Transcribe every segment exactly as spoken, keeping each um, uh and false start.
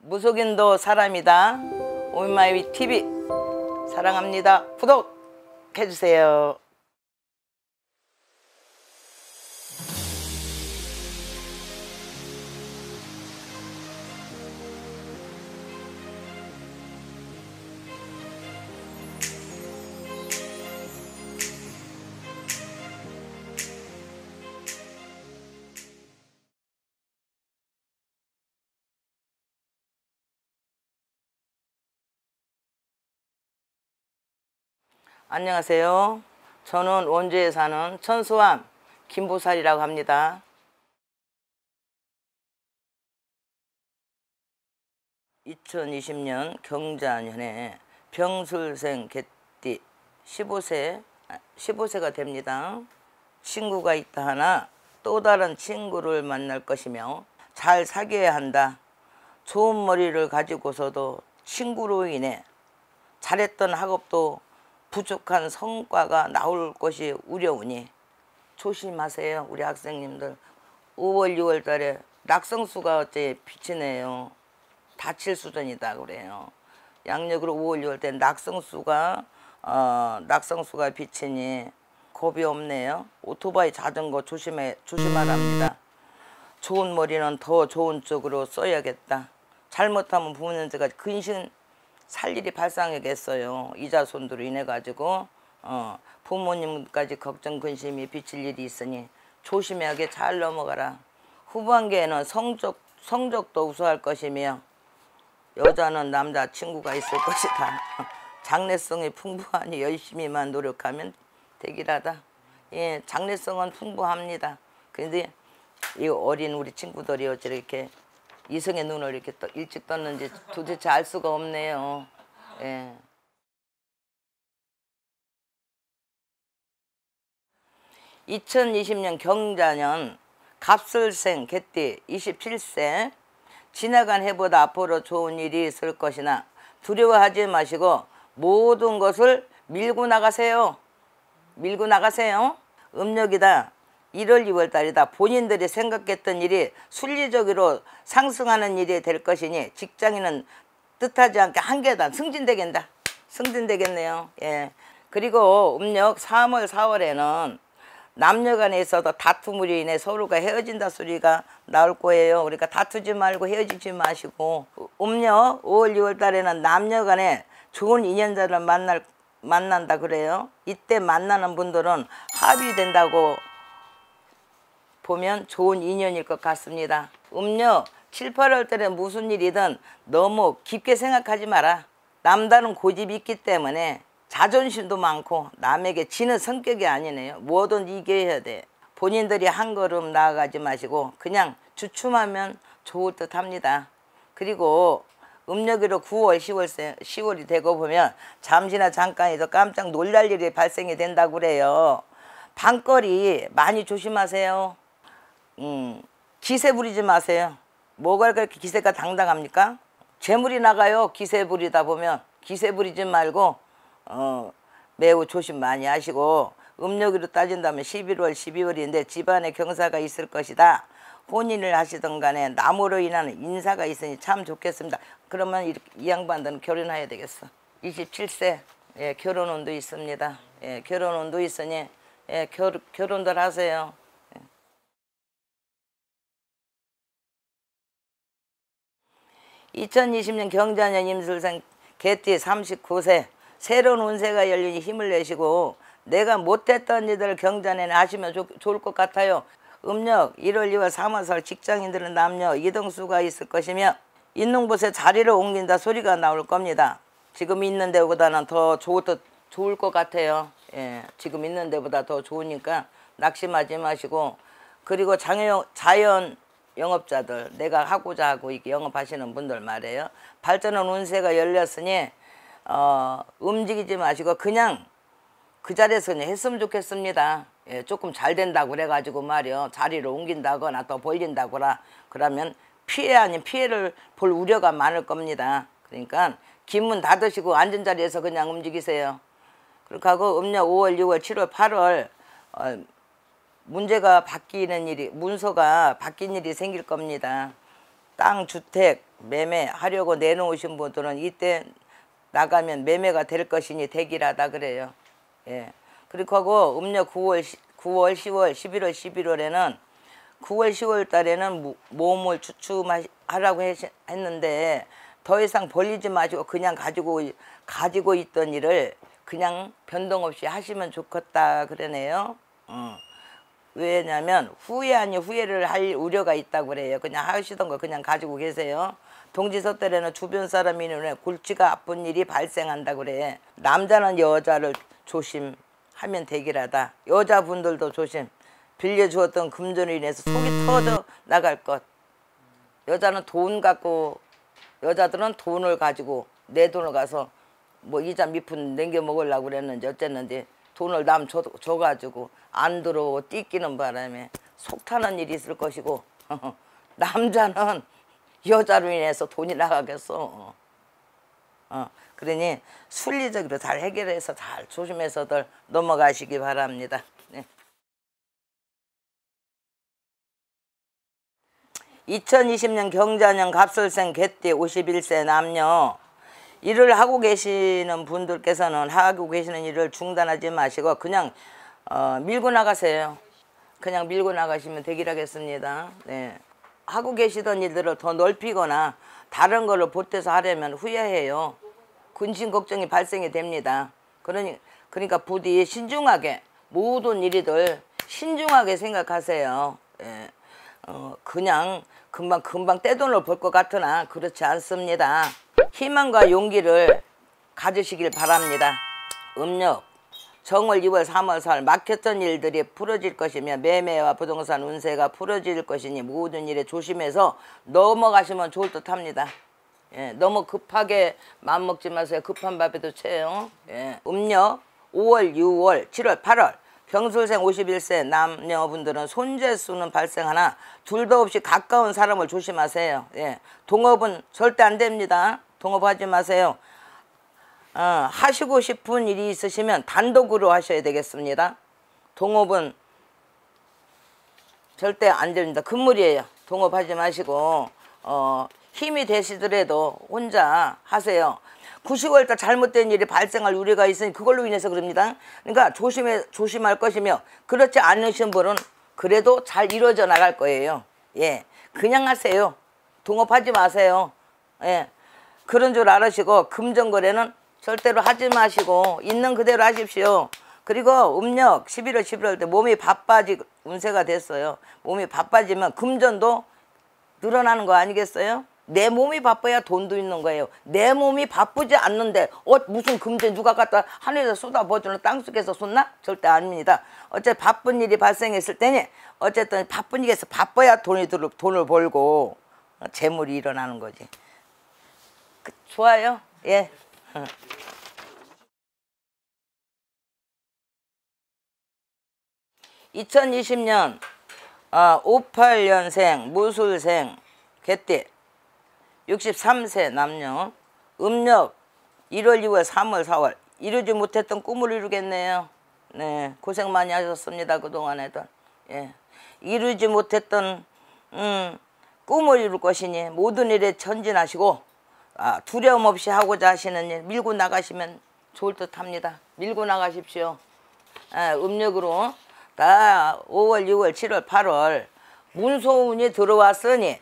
무속인도 사람이다. 오미마이 티비 사랑합니다. 구독해주세요. 안녕하세요. 저는 원주에 사는 천수암 김보살이라고 합니다. 이천이십 년 경자년에 병술생 개띠 십오 세, 십오 세가 됩니다. 친구가 있다 하나 또 다른 친구를 만날 것이며 잘 사귀어야 한다. 좋은 머리를 가지고서도 친구로 인해 잘했던 학업도 부족한 성과가 나올 것이 우려우니 조심하세요. 우리 학생님들 오월 유월 달에 낙성수가 어째 비치네요. 다칠 수준이다 그래요. 양력으로 오월 유월 때 낙성수가 어, 낙성수가 비치니 겁이 없네요. 오토바이 자전거 조심해 조심하랍니다. 좋은 머리는 더 좋은 쪽으로 써야겠다. 잘못하면 부모님들과 근신 살 일이 발생하겠어요. 이자손으로 인해 가지고 어, 부모님까지 걱정 근심이 비칠 일이 있으니 조심하게 잘 넘어가라. 후반기에는 성적, 성적도 우수할 것이며 여자는 남자 친구가 있을 것이다. 장래성이 풍부하니 열심히만 노력하면 되기라다. 예, 장래성은 풍부합니다. 근데 이 어린 우리 친구들이 어찌 이렇게 이성의 눈을 이렇게 떠, 일찍 떴는지 도대체 알 수가 없네요. 예. 이천이십 년 경자년 갑술생 개띠 이십칠 세 지나간 해보다 앞으로 좋은 일이 있을 것이나 두려워하지 마시고 모든 것을 밀고 나가세요. 밀고 나가세요. 음력이다. 일월 이월 달이다. 본인들이 생각했던 일이 순리적으로 상승하는 일이 될 것이니 직장인은 뜻하지 않게 한 계단 승진되겠다. 승진되겠네요. 예. 그리고 음력 삼월 사월에는 남녀간에 있어도 다툼으로 인해 서로가 헤어진다 소리가 나올 거예요. 그러니까 다투지 말고 헤어지지 마시고 음력 오월 유월 달에는 남녀간에 좋은 인연자를 만날, 만난다 그래요. 이때 만나는 분들은 합의된다고 보면 좋은 인연일 것 같습니다. 음력 칠, 팔월 달에 무슨 일이든 너무 깊게 생각하지 마라. 남다른 고집이 있기 때문에 자존심도 많고 남에게 지는 성격이 아니네요. 뭐든 이겨야 돼. 본인들이 한 걸음 나아가지 마시고 그냥 주춤하면 좋을 듯 합니다. 그리고 음력으로 구월, 시월, 시월이 되고 보면 잠시나 잠깐이도 깜짝 놀랄 일이 발생이 된다고 그래요. 밤거리 많이 조심하세요. 음, 기세 부리지 마세요. 뭐가 그렇게 기세가 당당합니까? 재물이 나가요. 기세 부리다 보면 기세 부리지 말고 어, 매우 조심 많이 하시고 음력으로 따진다면 십일월, 십이월인데 집안에 경사가 있을 것이다. 혼인을 하시던 간에 남으로 인한 인사가 있으니 참 좋겠습니다. 그러면 이, 이 양반들은 결혼해야 되겠어. 이십칠 세 예, 결혼운도 있습니다. 예, 결혼운도 있으니 예, 결, 결혼들 하세요. 이천이십 년 경자년 임술생 개띠 삼십구 세 새로운 운세가 열리니 힘을 내시고 내가 못했던 일들을 경자년에 하시면 조, 좋을 것 같아요. 음력 일월, 이월, 삼월 직장인들은 남녀 이동수가 있을 것이며 있는 곳에 자리를 옮긴다 소리가 나올 겁니다. 지금 있는 데보다는 더 좋을, 좋을 것 같아요. 예, 지금 있는 데보다 더 좋으니까 낙심하지 마시고 그리고 장여, 자연 영업자들 내가 하고자 하고 이렇게 영업하시는 분들 말이에요. 발전한 운세가 열렸으니 어, 움직이지 마시고 그냥 그 자리에서 그냥 했으면 좋겠습니다. 예, 조금 잘 된다고 그래가지고 말이요 자리를 옮긴다거나 또 벌린다거나 그러면 피해 아닌 피해를 볼 우려가 많을 겁니다. 그러니까 긴문 닫으시고 앉은 자리에서 그냥 움직이세요. 그렇게 하고 음력 오월, 유월, 칠월, 팔월 어, 문제가 바뀌는 일이 문서가 바뀐 일이 생길 겁니다. 땅, 주택, 매매하려고 내놓으신 분들은 이때 나가면 매매가 될 것이니 대기하다 그래요. 예. 그리고 하고 음력 구월, 구월, 시월, 십일월, 십일월에는 구월, 시월 달에는 몸을 주춤하라고 했는데 더 이상 벌리지 마시고 그냥 가지고 가지고 있던 일을 그냥 변동 없이 하시면 좋겠다 그러네요. 어. 왜냐면 후회 아니 후회를 할 우려가 있다고 그래요. 그냥 하시던 거 그냥 가지고 계세요. 동지서달에는 주변 사람이 인해 골치가 아픈 일이 발생한다 그래. 남자는 여자를 조심하면 되기라다. 여자분들도 조심. 빌려주었던 금전으로 인해서 속이 터져 나갈 것. 여자는 돈 갖고 여자들은 돈을 가지고 내 돈을 가서 뭐 이자 밑푼 남겨 먹으려고 그랬는지 어쨌는지 돈을 남 줘, 줘가지고 안 들어오고 띠끼는 바람에 속 타는 일이 있을 것이고 남자는 여자로 인해서 돈이 나가겠어. 어, 그러니 순리적으로 잘 해결해서 잘 조심해서들 넘어가시기 바랍니다. 네. 이천이십 년 경자년 갑술생 개띠 오십일 세 남녀. 일을 하고 계시는 분들께서는 하고 계시는 일을 중단하지 마시고 그냥 어, 밀고 나가세요. 그냥 밀고 나가시면 되기라겠습니다. 네. 하고 계시던 일들을 더 넓히거나 다른 거를 보태서 하려면 후회해요. 근심 걱정이 발생이 됩니다. 그러니, 그러니까 부디 신중하게 모든 일이들 신중하게 생각하세요. 예. 어, 그냥 금방 금방 떼돈을 벌 것 같으나 그렇지 않습니다. 희망과 용기를 가지시길 바랍니다. 음력 정월, 이월, 삼월, 사월 막혔던 일들이 풀어질 것이며 매매와 부동산 운세가 풀어질 것이니 모든 일에 조심해서 넘어가시면 좋을 듯 합니다. 예, 너무 급하게 마음먹지 마세요. 급한 밥에도 채요. 예, 음력 오월, 유월, 칠월, 팔월 병술생 오십일 세 남녀분들은 손재수는 발생하나 둘도 없이 가까운 사람을 조심하세요. 예, 동업은 절대 안 됩니다. 동업하지 마세요. 어, 하시고 싶은 일이 있으시면 단독으로 하셔야 되겠습니다. 동업은 절대 안 됩니다. 금물이에요. 동업하지 마시고 어, 힘이 되시더라도 혼자 하세요. 구시월 달 잘못된 일이 발생할 우려가 있으니 그걸로 인해서 그럽니다. 그러니까 조심해, 조심할 것이며 그렇지 않으신 분은 그래도 잘 이루어져 나갈 거예요. 예, 그냥 하세요. 동업하지 마세요. 예, 그런 줄 알으시고 금전거래는 절대로 하지 마시고 있는 그대로 하십시오. 그리고 음력 십일월, 십일월 때 몸이 바빠지 운세가 됐어요. 몸이 바빠지면 금전도 늘어나는 거 아니겠어요? 내 몸이 바빠야 돈도 있는 거예요. 내 몸이 바쁘지 않는데 어 무슨 금전 누가 갖다 하늘에서 쏟아부어주는 땅속에서 쏟나? 절대 아닙니다. 어째 바쁜 일이 발생했을 때니 어쨌든 바쁜 일에서 바빠야 돈이 들 돈을 벌고 재물이 일어나는 거지. 그, 좋아요. 예. 이천이십 년 어, 오십팔 년생 무술생 개띠 육십삼 세 남녀 음력 일월, 이월, 삼월, 사월 이루지 못했던 꿈을 이루겠네요. 네, 고생 많이 하셨습니다. 그동안에도. 예. 이루지 못했던 음, 꿈을 이룰 것이니 모든 일에 전진하시고 아, 두려움 없이 하고자 하시는 일 밀고 나가시면 좋을 듯 합니다. 밀고 나가십시오. 아, 음력으로 다 오월, 유월, 칠월, 팔월 문소운이 들어왔으니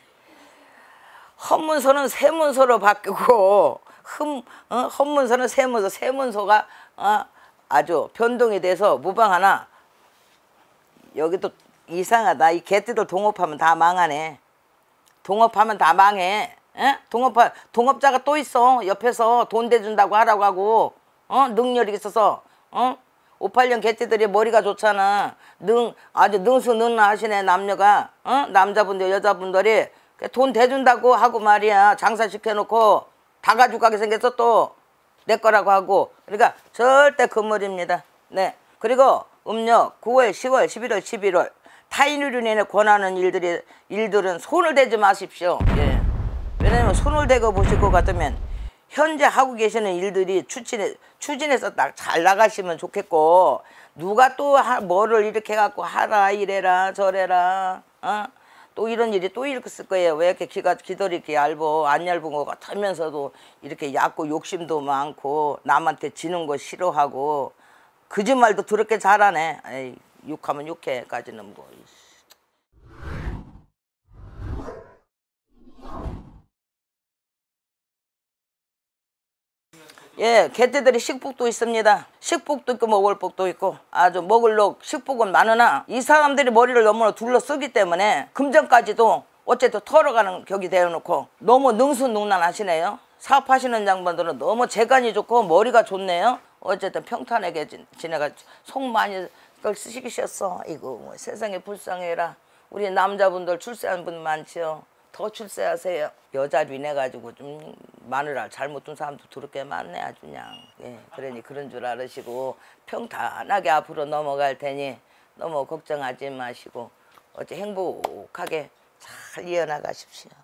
헛문서는 세문서로 바뀌고 흠, 어, 헛문서는 세문서, 세문서가 어, 아주 변동이 돼서 무방하나 여기도 이상하다. 이 개띠들 동업하면 다 망하네. 동업하면 다 망해. 에? 동업하, 동업자가 또 있어. 옆에서 돈 대준다고 하라고 하고 어? 능력이 있어서 어? 오십팔 년 개띠들이 머리가 좋잖아. 능, 아주 능수능란 하시네 남녀가. 어? 남자분들 여자분들이 돈 대준다고 하고 말이야. 장사 시켜놓고 다 가지고 가게 생겼어. 또 내 거라고 하고. 그러니까 절대 금물입니다. 네. 그리고 음력 구월, 시월, 십일월, 십일월 타인으로 인해 권하는 일들이, 일들은 손을 대지 마십시오. 예. 왜냐면 손을 대고 보실 것 같으면 현재 하고 계시는 일들이 추진해, 추진해서 잘 나가시면 좋겠고 누가 또 하, 뭐를 이렇게 해갖고 하라 이래라 저래라 어? 또 이런 일이 또 있을 거예요. 왜 이렇게 귀가 귀들이 이렇게 얇어 안 얇은 것 같으면서도 이렇게 얕고 욕심도 많고 남한테 지는 거 싫어하고 거짓말도 더럽게 잘하네. 에이, 욕하면 욕해까지는 뭐. 예, 개떼들이 식복도 있습니다. 식복도 있고 먹을복도 있고 아주 먹을록 식복은 많으나 이 사람들이 머리를 너무 둘러쓰기 때문에 금전까지도 어쨌든 털어가는 격이 되어놓고 너무 능수능란하시네요. 사업하시는 양반들은 너무 재간이 좋고 머리가 좋네요. 어쨌든 평탄하게 지내가 속 많이 걸 쓰시겠어. 이거 뭐 세상에 불쌍해라. 우리 남자분들 출세한 분 많지요. 더 출세하세요. 여자 륜해 가지고 좀 마누라 잘못 둔 사람도 더럽게 많네 아주 그냥. 예, 그러니 그런 줄 알으시고 평탄하게 앞으로 넘어갈 테니 너무 걱정하지 마시고 어째 행복하게 잘 이어나가십시오.